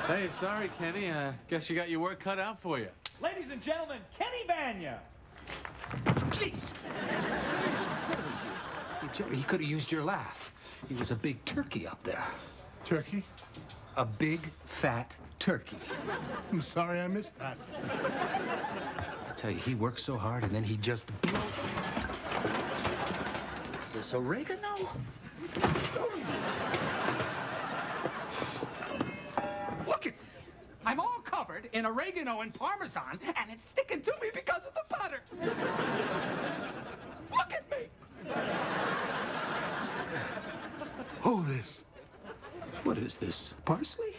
Hey, sorry, Kenny. Guess you got your work cut out for you. Ladies and gentlemen, Kenny Banya. Jeez. Hey, Jerry, he could have used your laugh. He was a big turkey up there. Turkey? A big, fat turkey. I'm sorry I missed that. I tell you, he works so hard, and then he just blows. Is this oregano? Look at me. I'm all covered in oregano and Parmesan, and it's sticking to me because of the butter. Look at me. Hold this. What is this? Parsley?